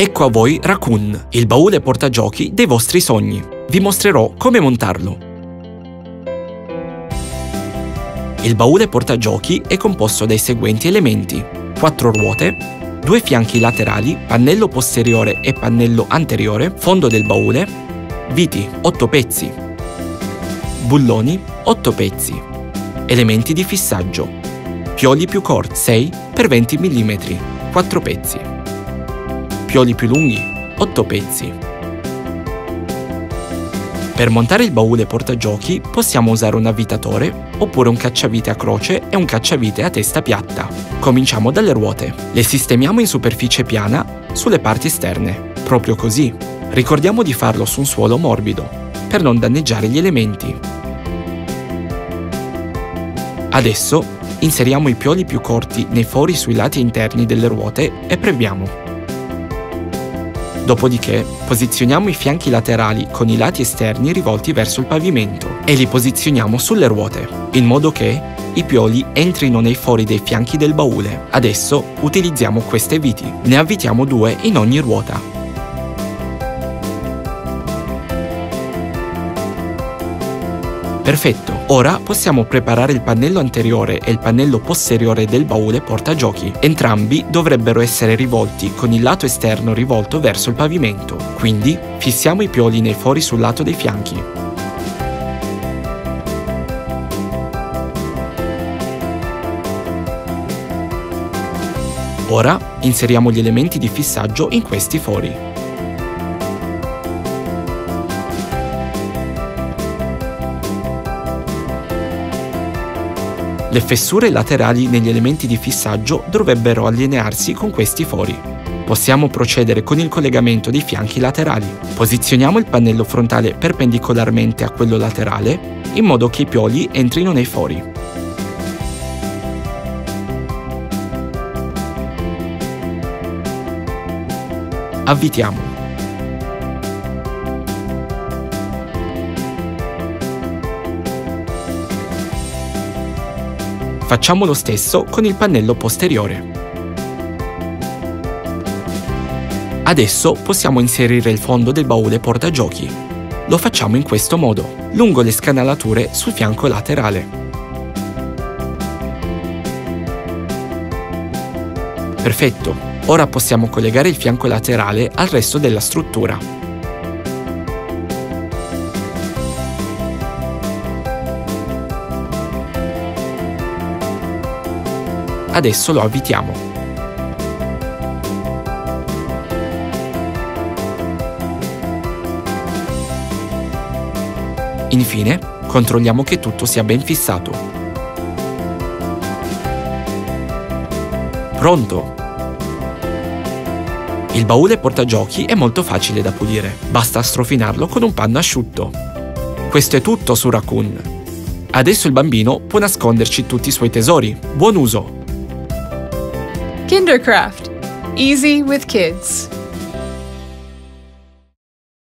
Ecco a voi Raccoon, il baule portagiochi dei vostri sogni. Vi mostrerò come montarlo. Il baule portagiochi è composto dai seguenti elementi: 4 ruote, 2 fianchi laterali, pannello posteriore e pannello anteriore, fondo del baule, viti 8 pezzi, bulloni 8 pezzi, elementi di fissaggio, pioli più corti 6 x 20 mm, 4 pezzi, pioli più lunghi 8 pezzi. Per montare il baule portagiochi possiamo usare un avvitatore oppure un cacciavite a croce e un cacciavite a testa piatta. Cominciamo dalle ruote. Le sistemiamo in superficie piana sulle parti esterne, proprio così. Ricordiamo di farlo su un suolo morbido, per non danneggiare gli elementi. Adesso inseriamo i pioli più corti nei fori sui lati interni delle ruote e premiamo. Dopodiché posizioniamo i fianchi laterali con i lati esterni rivolti verso il pavimento e li posizioniamo sulle ruote, in modo che i pioli entrino nei fori dei fianchi del baule. Adesso utilizziamo queste viti, ne avvitiamo 2 in ogni ruota. Perfetto, ora possiamo preparare il pannello anteriore e il pannello posteriore del baule portagiochi. Entrambi dovrebbero essere rivolti con il lato esterno rivolto verso il pavimento, quindi fissiamo i pioli nei fori sul lato dei fianchi. Ora inseriamo gli elementi di fissaggio in questi fori. Le fessure laterali negli elementi di fissaggio dovrebbero allinearsi con questi fori. Possiamo procedere con il collegamento dei fianchi laterali. Posizioniamo il pannello frontale perpendicolarmente a quello laterale, in modo che i pioli entrino nei fori. Avvitiamo. Facciamo lo stesso con il pannello posteriore. Adesso possiamo inserire il fondo del baule portagiochi. Lo facciamo in questo modo, lungo le scanalature sul fianco laterale. Perfetto, ora possiamo collegare il fianco laterale al resto della struttura. Adesso lo avvitiamo. Infine, controlliamo che tutto sia ben fissato. Pronto! Il baule portagiochi è molto facile da pulire, basta strofinarlo con un panno asciutto. Questo è tutto su Raccoon. Adesso il bambino può nasconderci tutti i suoi tesori. Buon uso! Kindercraft. Easy with kids.